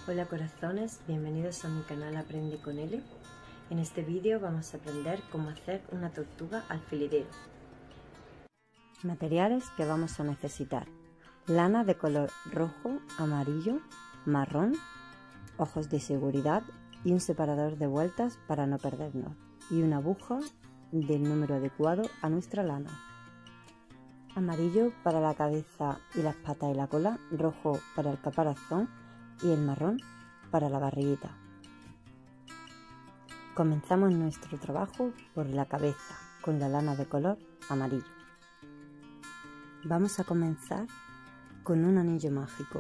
Hola corazones, bienvenidos a mi canal Aprende con Eli. En este vídeo vamos a aprender cómo hacer una tortuga alfilerero. Materiales que vamos a necesitar: lana de color rojo, amarillo, marrón, ojos de seguridad y un separador de vueltas para no perdernos, y una aguja del número adecuado a nuestra lana. Amarillo para la cabeza y las patas y la cola, rojo para el caparazón y el marrón para la barriguita. Comenzamos nuestro trabajo por la cabeza con la lana de color amarillo. Vamos a comenzar con un anillo mágico.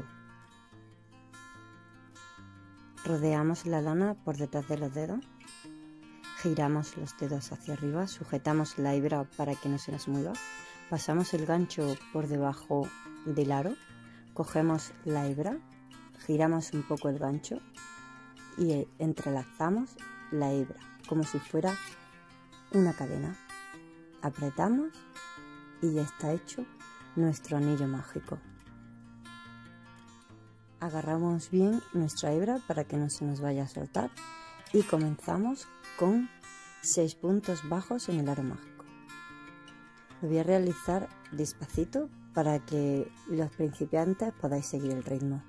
Rodeamos la lana por detrás de los dedos, giramos los dedos hacia arriba, sujetamos la hebra para que no se nos mueva, pasamos el gancho por debajo del aro, cogemos la hebra, giramos un poco el gancho y entrelazamos la hebra como si fuera una cadena. Apretamos y ya está hecho nuestro anillo mágico. Agarramos bien nuestra hebra para que no se nos vaya a soltar y comenzamos con 6 puntos bajos en el aro mágico. Lo voy a realizar despacito para que los principiantes podáis seguir el ritmo.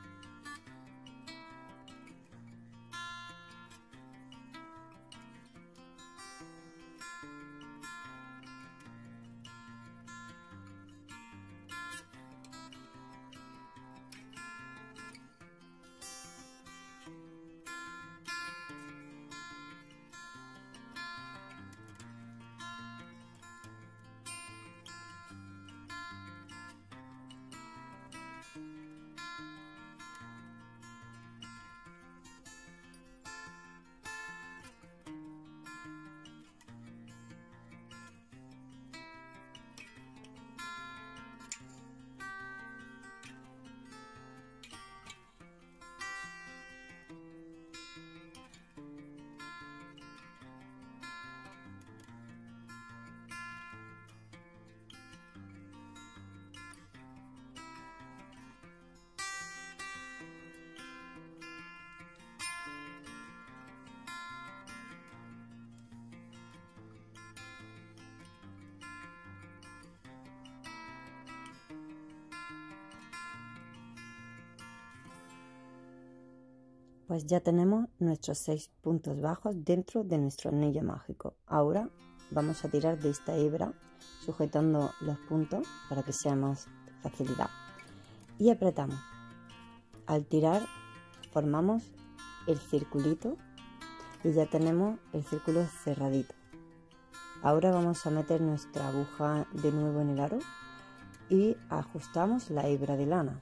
Pues ya tenemos nuestros 6 puntos bajos dentro de nuestro anillo mágico. Ahora vamos a tirar de esta hebra sujetando los puntos para que sea más facilidad y apretamos. Al tirar formamos el circulito y ya tenemos el círculo cerradito. Ahora vamos a meter nuestra aguja de nuevo en el aro y ajustamos la hebra de lana.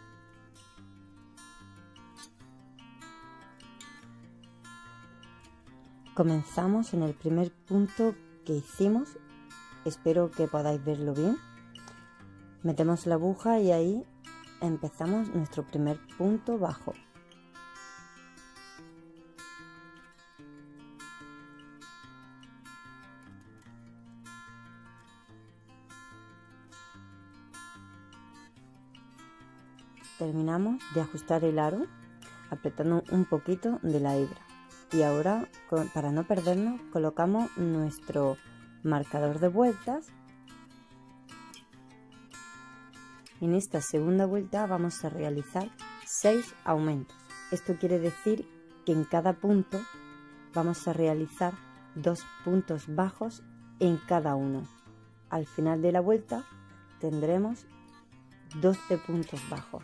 Comenzamos en el primer punto que hicimos, espero que podáis verlo bien. Metemos la aguja y ahí empezamos nuestro primer punto bajo. Terminamos de ajustar el aro apretando un poquito de la hebra. Y ahora, para no perdernos, colocamos nuestro marcador de vueltas. En esta segunda vuelta vamos a realizar 6 aumentos. Esto quiere decir que en cada punto vamos a realizar 2 puntos bajos en cada uno. Al final de la vuelta tendremos 12 puntos bajos.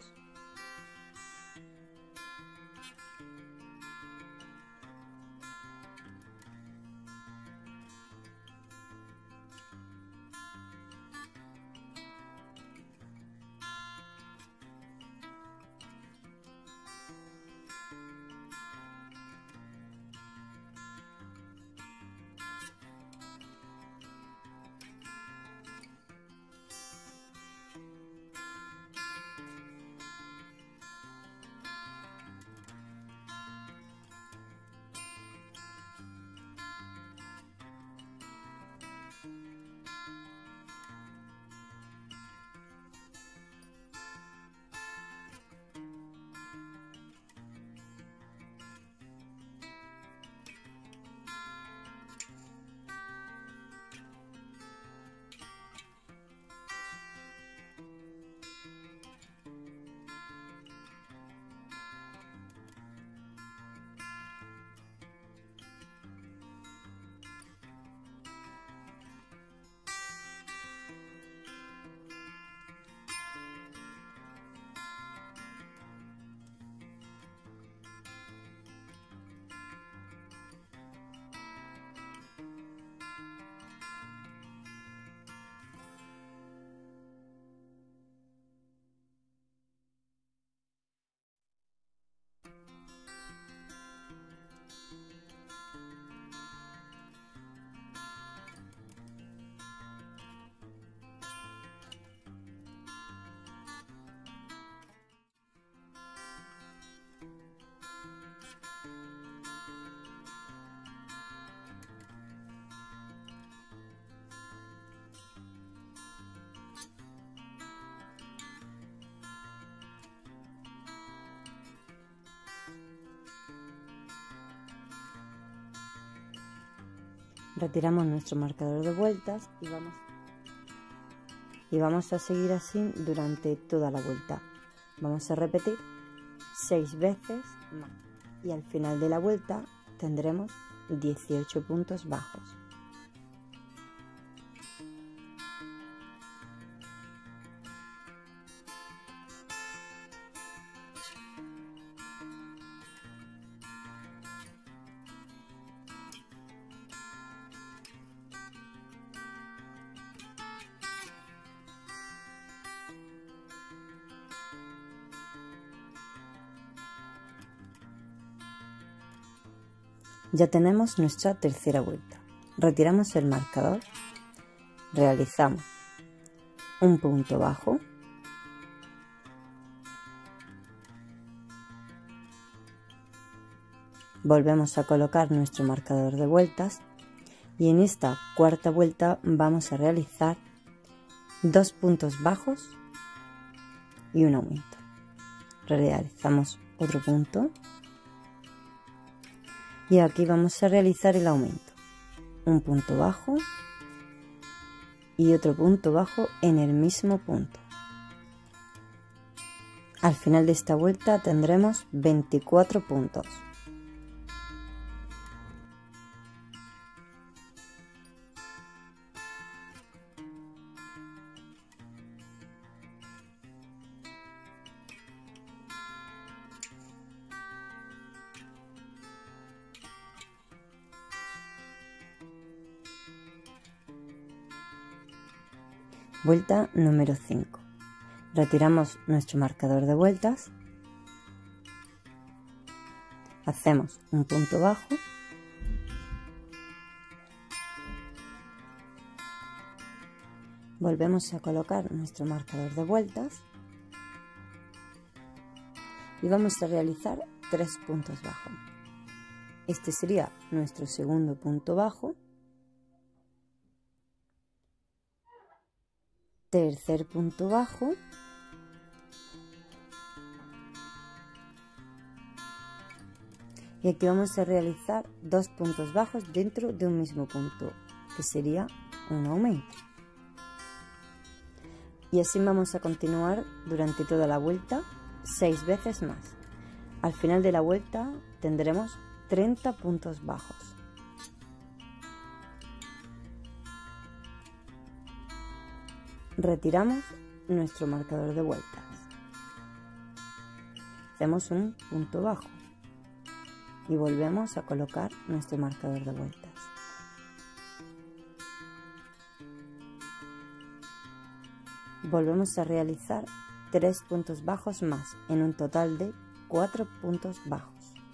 retiramos nuestro marcador de vueltas y vamos a seguir así durante toda la vuelta. Vamos a repetir 6 veces más y al final de la vuelta tendremos 18 puntos bajos. Ya tenemos nuestra tercera vuelta. Retiramos el marcador, realizamos un punto bajo, volvemos a colocar nuestro marcador de vueltas y en esta cuarta vuelta vamos a realizar 2 puntos bajos y un aumento. Realizamos otro punto. Y aquí vamos a realizar el aumento, un punto bajo y otro punto bajo en el mismo punto. Al final de esta vuelta tendremos 24 puntos. Vuelta número 5. Retiramos nuestro marcador de vueltas, hacemos un punto bajo, volvemos a colocar nuestro marcador de vueltas y vamos a realizar 3 puntos bajos. Este sería nuestro segundo punto bajo, tercer punto bajo y aquí vamos a realizar 2 puntos bajos dentro de un mismo punto, que sería un aumento. Y así vamos a continuar durante toda la vuelta 6 veces más. Al final de la vuelta tendremos 30 puntos bajos. Retiramos nuestro marcador de vueltas, hacemos un punto bajo y volvemos a colocar nuestro marcador de vueltas. Volvemos a realizar 3 puntos bajos más, en un total de 4 puntos bajos.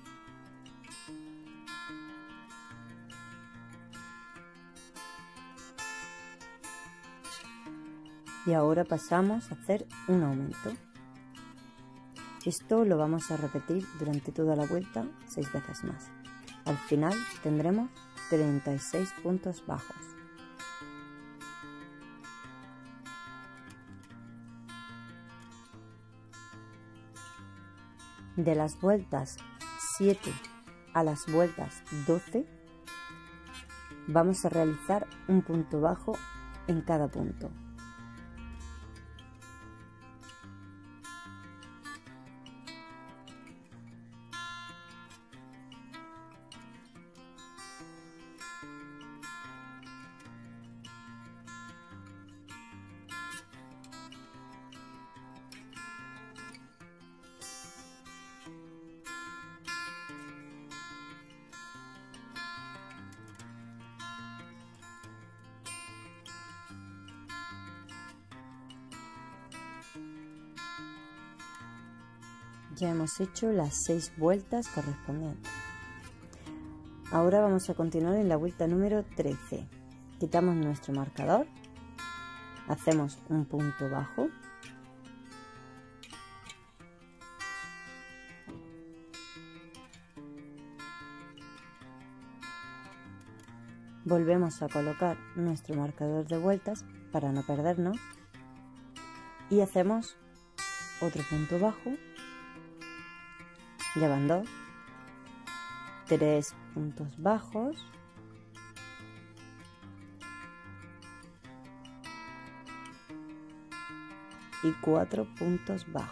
Y ahora pasamos a hacer un aumento. Esto lo vamos a repetir durante toda la vuelta 6 veces más. Al final tendremos 36 puntos bajos. De las vueltas 7 a las vueltas 12 vamos a realizar un punto bajo en cada punto. Ya hemos hecho las 6 vueltas correspondientes. Ahora vamos a continuar en la vuelta número 13. Quitamos nuestro marcador, hacemos un punto bajo, volvemos a colocar nuestro marcador de vueltas para no perdernos y hacemos otro punto bajo. Ya van 2, 3 puntos bajos y 4 puntos bajos.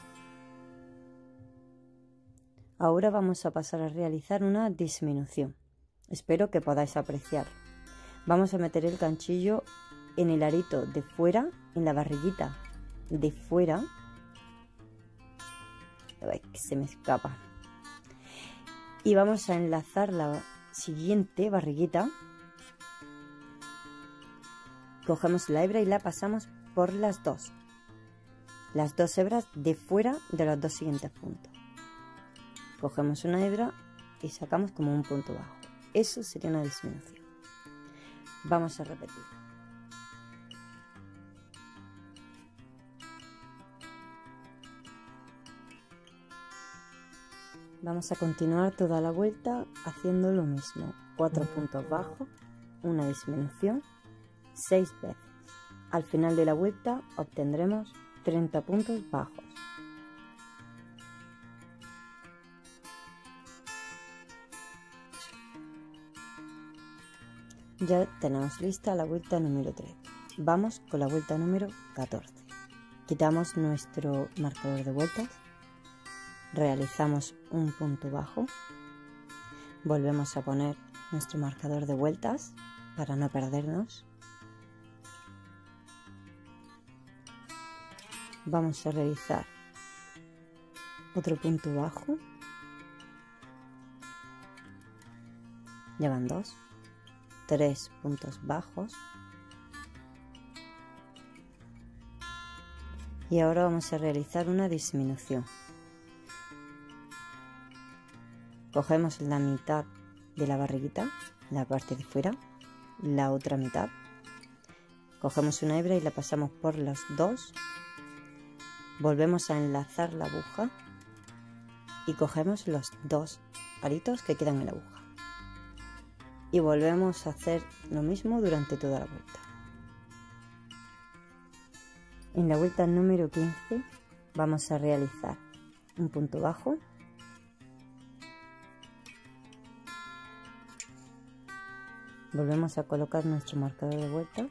Ahora vamos a pasar a realizar una disminución. Espero que podáis apreciar. Vamos a meter el ganchillo en el arito de fuera, en la barriguita de fuera. Ay, que se me escapa. Y vamos a enlazar la siguiente barriguita. Cogemos la hebra y la pasamos por las dos hebras de fuera de los dos siguientes puntos. Cogemos una hebra y sacamos como un punto bajo. Eso sería una disminución. Vamos a repetir. Vamos a continuar toda la vuelta haciendo lo mismo. 4 puntos bajos, una disminución, 6 veces. Al final de la vuelta obtendremos 30 puntos bajos. Ya tenemos lista la vuelta número 3. Vamos con la vuelta número 14. Quitamos nuestro marcador de vueltas. Realizamos un punto bajo. Volvemos a poner nuestro marcador de vueltas para no perdernos. Vamos a realizar otro punto bajo. Ya van 2. 3 puntos bajos. Y ahora vamos a realizar una disminución. Cogemos la mitad de la barriguita, la parte de fuera, la otra mitad. Cogemos una hebra y la pasamos por los dos. Volvemos a enlazar la aguja y cogemos los 2 aritos que quedan en la aguja. Y volvemos a hacer lo mismo durante toda la vuelta. En la vuelta número 15 vamos a realizar un punto bajo. Volvemos a colocar nuestro marcador de vueltas.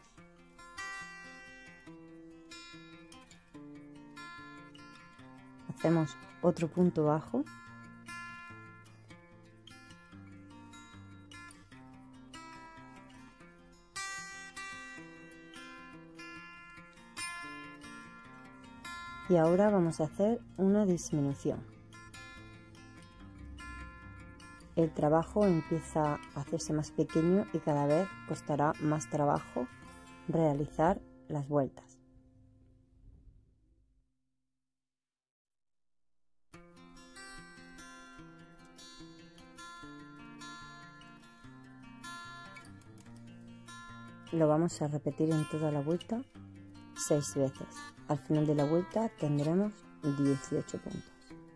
Hacemos otro punto bajo. Y ahora vamos a hacer una disminución. El trabajo empieza a hacerse más pequeño y cada vez costará más trabajo realizar las vueltas. Lo vamos a repetir en toda la vuelta 6 veces. Al final de la vuelta tendremos 18 puntos.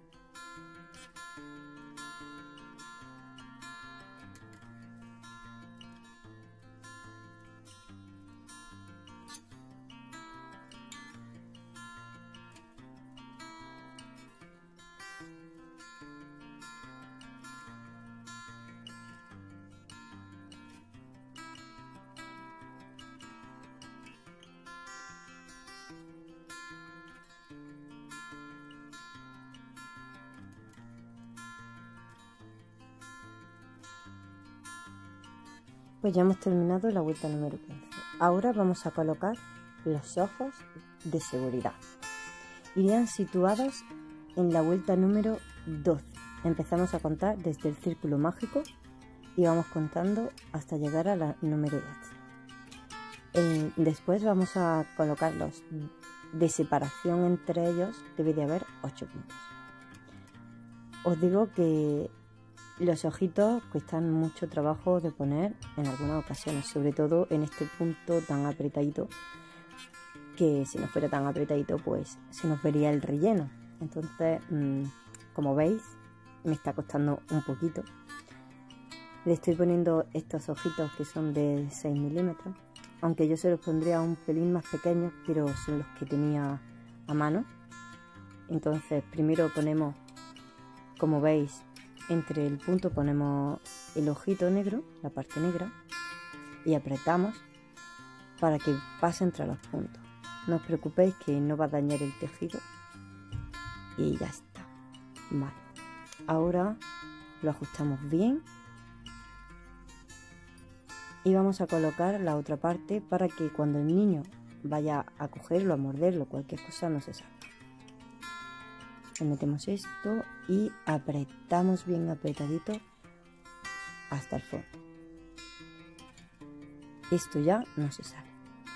Pues ya hemos terminado la vuelta número 15. Ahora vamos a colocar los ojos de seguridad. Irían situados en la vuelta número 12. Empezamos a contar desde el círculo mágico y vamos contando hasta llegar a la número 12. Después vamos a colocarlos de separación entre ellos. Debe de haber 8 puntos. Os digo que los ojitos cuestan mucho trabajo de poner en algunas ocasiones, sobre todo en este punto tan apretadito, que si no fuera tan apretadito pues se nos vería el relleno. Entonces, como veis, me está costando un poquito. Le estoy poniendo estos ojitos que son de 6 milímetros, aunque yo se los pondría un pelín más pequeños, pero son los que tenía a mano. Entonces primero ponemos, como veis, entre el punto ponemos el ojito negro, la parte negra, y apretamos para que pase entre los puntos. No os preocupéis que no va a dañar el tejido. Y ya está. Vale. Ahora lo ajustamos bien. Y vamos a colocar la otra parte para que cuando el niño vaya a cogerlo, a morderlo, cualquier cosa, no se salga. Le metemos esto y apretamos bien apretadito hasta el fondo. Esto ya no se sale.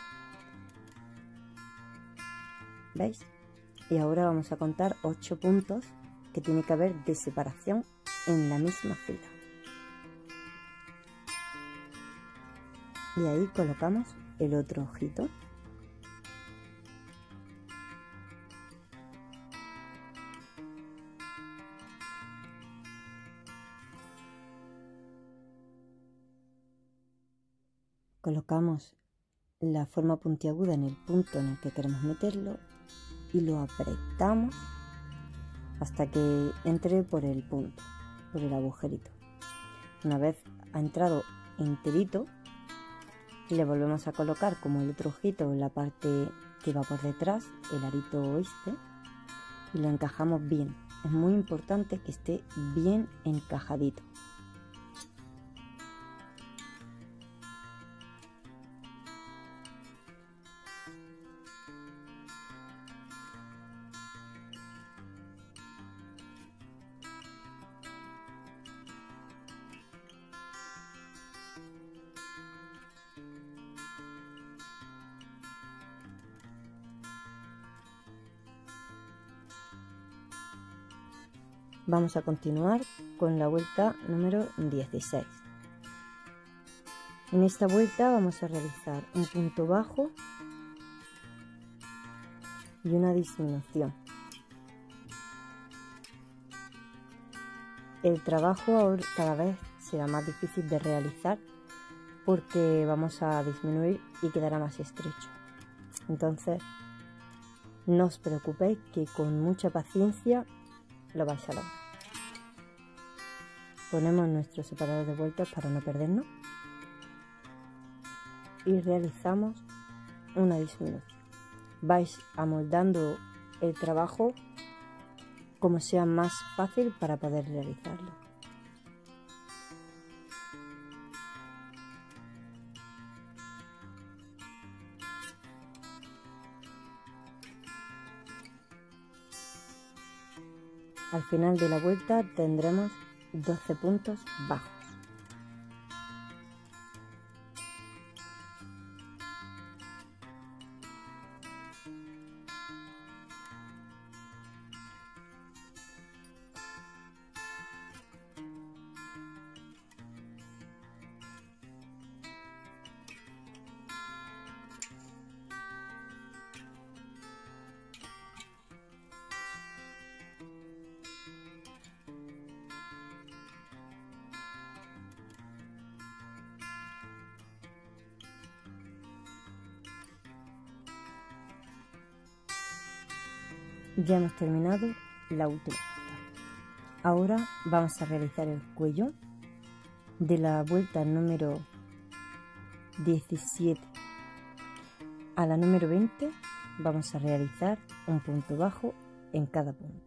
¿Veis? Y ahora vamos a contar 8 puntos que tiene que haber de separación en la misma fila. Y ahí colocamos el otro ojito. Colocamos la forma puntiaguda en el punto en el que queremos meterlo y lo apretamos hasta que entre por el punto, por el agujerito. Una vez ha entrado enterito, le volvemos a colocar como el otro ojito en la parte que va por detrás, el arito este, y lo encajamos bien. Es muy importante que esté bien encajadito. Vamos a continuar con la vuelta número 16. En esta vuelta vamos a realizar un punto bajo y una disminución. El trabajo ahora cada vez será más difícil de realizar porque vamos a disminuir y quedará más estrecho. Entonces, no os preocupéis que con mucha paciencia lo vais a lograr. Ponemos nuestro separador de vueltas para no perdernos y realizamos una disminución. Vais amoldando el trabajo como sea más fácil para poder realizarlo. Al final de la vuelta tendremos 12 puntos bajos. Ya hemos terminado la última vuelta. Ahora vamos a realizar el cuello de la vuelta número 17 a la número 20. Vamos a realizar un punto bajo en cada punto.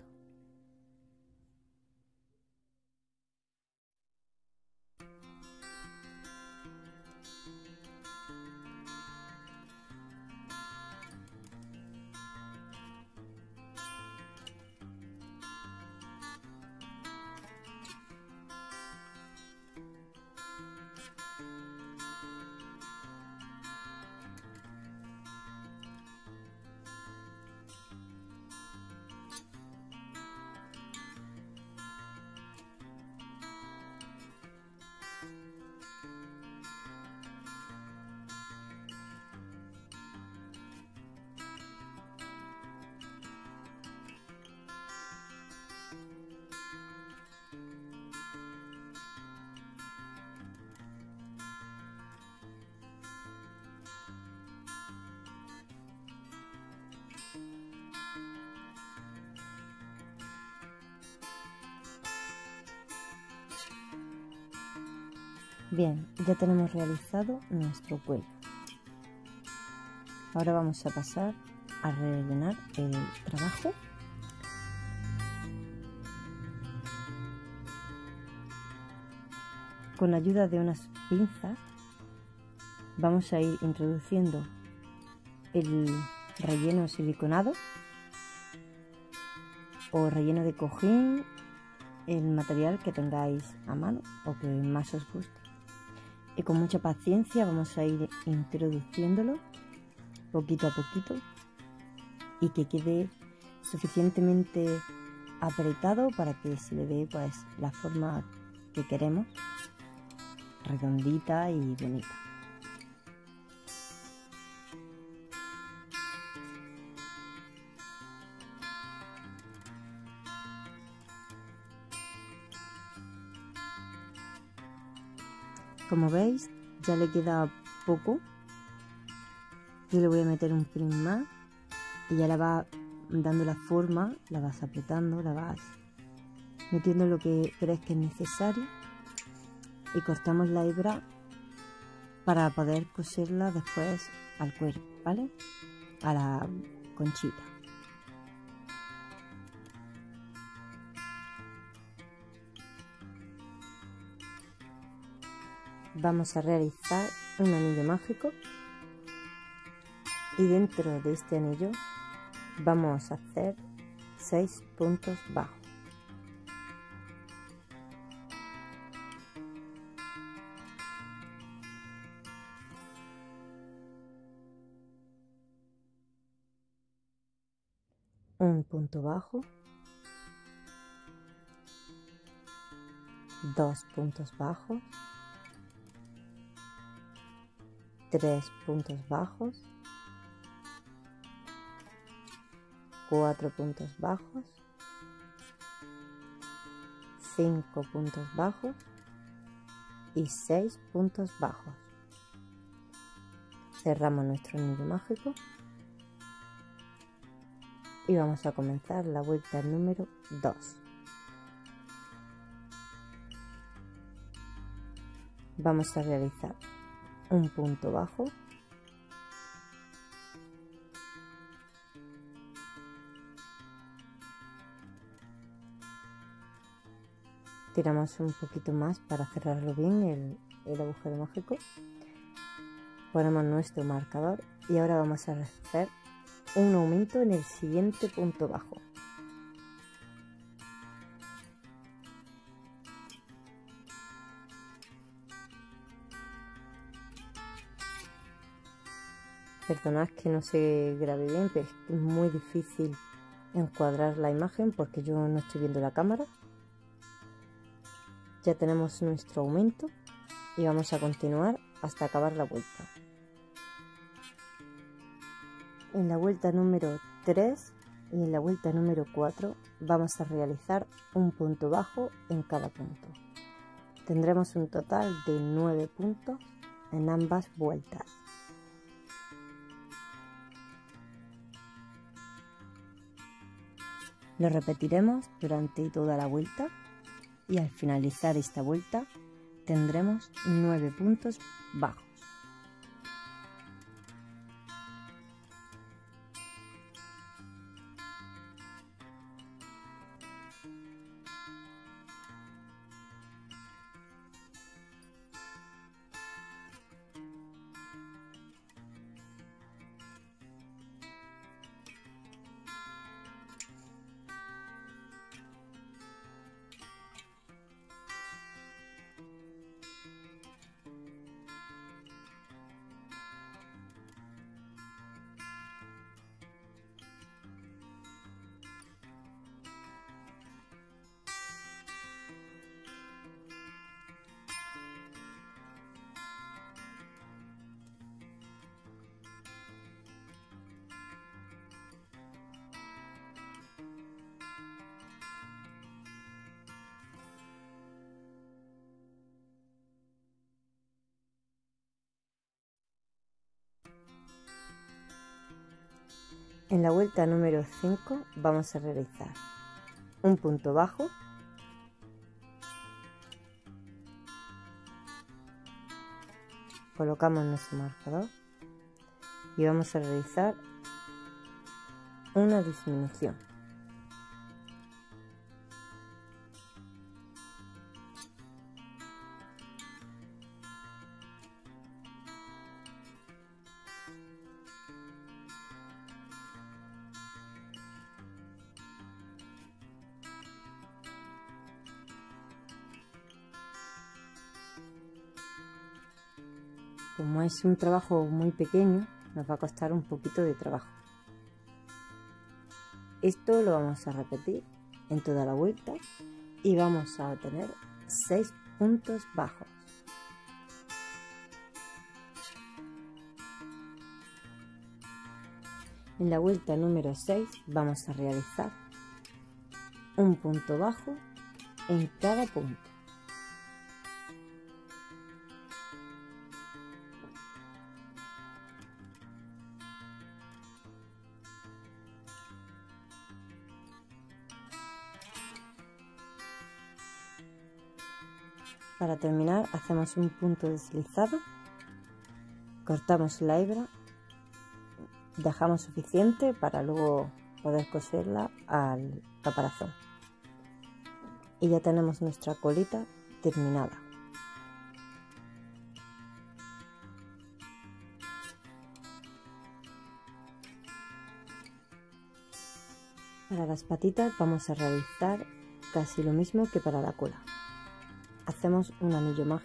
Bien, ya tenemos realizado nuestro cuello. Ahora vamos a pasar a rellenar el trabajo. Con la ayuda de unas pinzas vamos a ir introduciendo el relleno siliconado o relleno de cojín, el material que tengáis a mano o que más os guste. Y con mucha paciencia vamos a ir introduciéndolo poquito a poquito y que quede suficientemente apretado para que se le dé pues la forma que queremos, redondita y bonita. Como veis, ya le queda poco. Yo le voy a meter un pelín más y ya la va dando la forma, la vas apretando, la vas metiendo lo que crees que es necesario y cortamos la hebra para poder coserla después al cuerpo, ¿vale? A la conchita. Vamos a realizar un anillo mágico y dentro de este anillo vamos a hacer 6 puntos bajos. Un punto bajo, 2 puntos bajos, 3 puntos bajos, 4 puntos bajos, 5 puntos bajos y 6 puntos bajos. Cerramos nuestro anillo mágico y vamos a comenzar la vuelta número 2. Vamos a realizar un punto bajo, tiramos un poquito más para cerrarlo bien el agujero mágico, ponemos nuestro marcador y ahora vamos a hacer un aumento en el siguiente punto bajo. Perdonad que no se grabe bien, pero es muy difícil encuadrar la imagen porque yo no estoy viendo la cámara. Ya tenemos nuestro aumento y vamos a continuar hasta acabar la vuelta. En la vuelta número 3 y en la vuelta número 4 vamos a realizar un punto bajo en cada punto. Tendremos un total de 9 puntos en ambas vueltas. Lo repetiremos durante toda la vuelta y al finalizar esta vuelta tendremos 9 puntos bajos. En la vuelta número 5 vamos a realizar un punto bajo, colocamos nuestro marcador y vamos a realizar una disminución. Como es un trabajo muy pequeño, nos va a costar un poquito de trabajo. Esto lo vamos a repetir en toda la vuelta y vamos a obtener 6 puntos bajos. En la vuelta número 6 vamos a realizar un punto bajo en cada punto. Para terminar, hacemos un punto deslizado, cortamos la hebra, dejamos suficiente para luego poder coserla al caparazón. Y ya tenemos nuestra colita terminada. Para las patitas vamos a realizar casi lo mismo que para la cola. Hacemos un anillo mágico .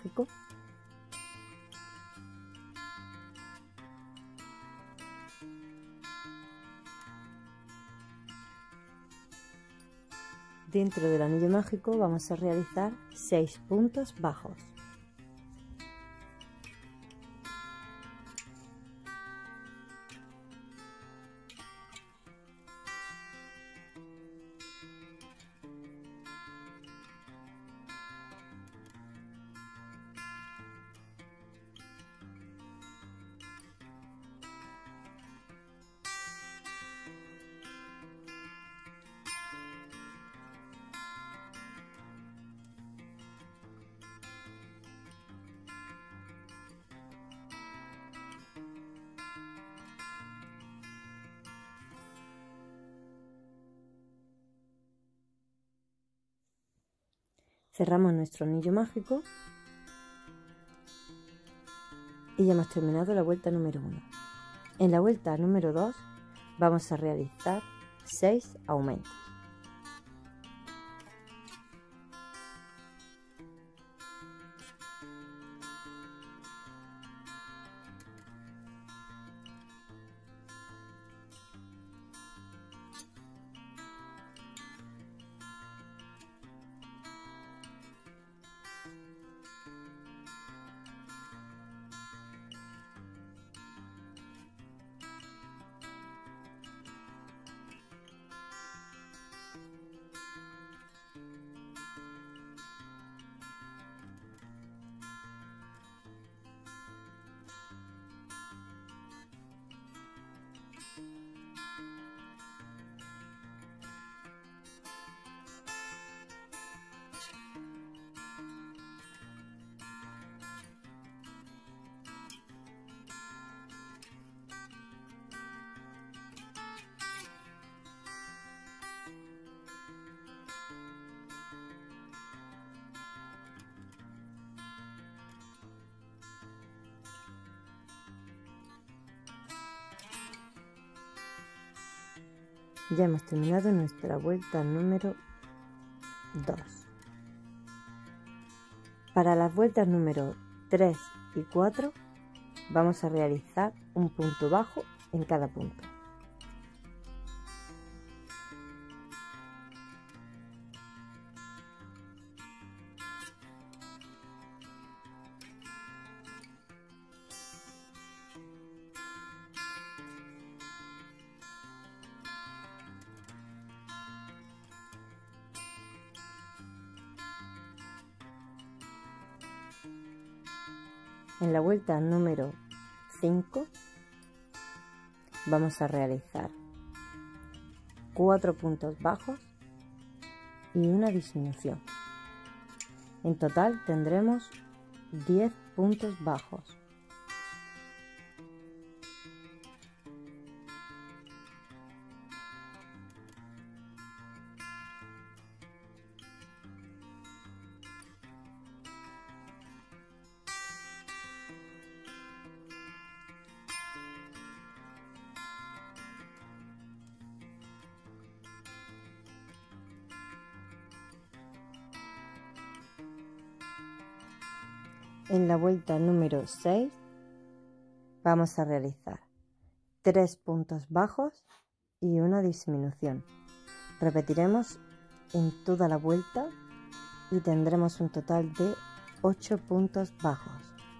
Dentro del anillo mágico vamos a realizar 6 puntos bajos. Cerramos nuestro anillo mágico y ya hemos terminado la vuelta número 1. En la vuelta número 2 vamos a realizar 6 aumentos. Ya hemos terminado nuestra vuelta número 2. Para las vueltas número 3 y 4 vamos a realizar un punto bajo en cada punto. En la vuelta número 5 vamos a realizar 4 puntos bajos y una disminución. En total tendremos 10 puntos bajos. En la vuelta número 6 vamos a realizar 3 puntos bajos y una disminución. Repetiremos en toda la vuelta y tendremos un total de 8 puntos bajos.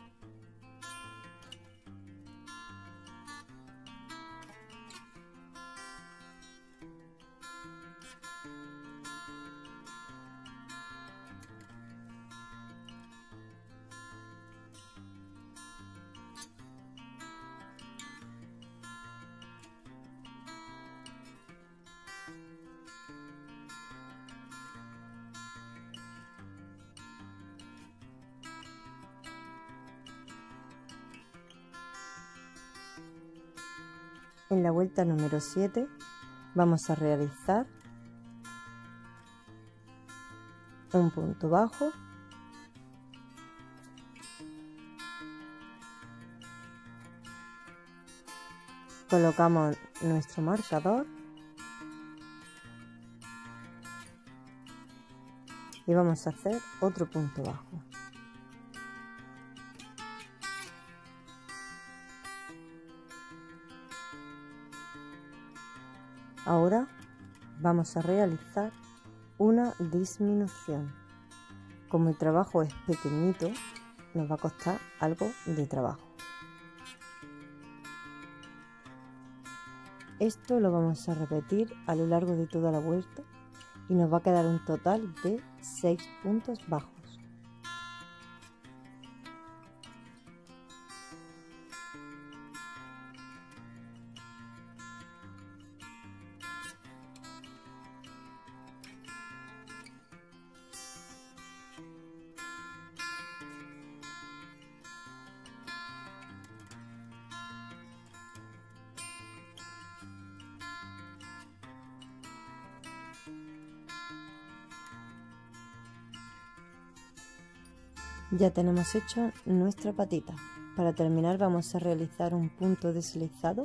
En la vuelta número 7 vamos a realizar un punto bajo, colocamos nuestro marcador y vamos a hacer otro punto bajo. Ahora vamos a realizar una disminución. Como el trabajo es pequeñito, nos va a costar algo de trabajo. Esto lo vamos a repetir a lo largo de toda la vuelta y nos va a quedar un total de 6 puntos bajos. Ya tenemos hecho nuestra patita. Para terminar vamos a realizar un punto deslizado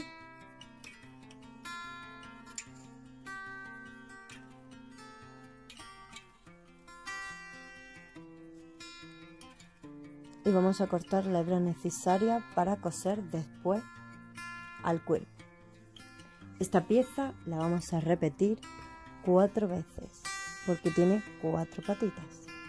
y vamos a cortar la hebra necesaria para coser después al cuerpo. Esta pieza la vamos a repetir 4 veces porque tiene 4 patitas.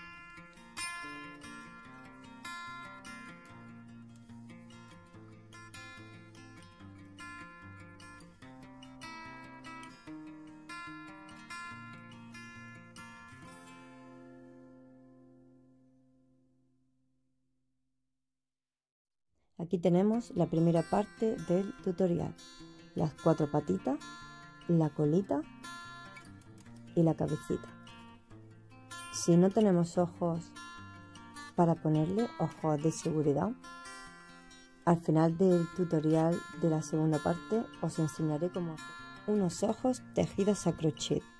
Aquí tenemos la primera parte del tutorial, las 4 patitas, la colita y la cabecita. Si no tenemos ojos para ponerle ojos de seguridad, al final del tutorial de la segunda parte os enseñaré cómo hacer unos ojos tejidos a crochet.